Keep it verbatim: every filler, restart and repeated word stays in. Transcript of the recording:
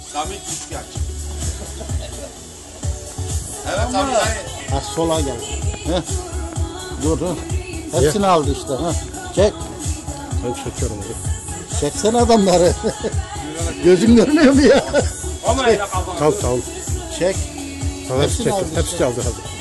Samit üçgen. Evet abi dayı. Ha sola gel. Heh. Dur dur. Hepsini yeah. aldı işte. Heh. Çek. Ben çekiyorum. Çeksene adamları. Gözün görünüyor mu ya? Ama tamam tamam. Çek. Tamam hepsi çektim. Hepsi aldı hadi.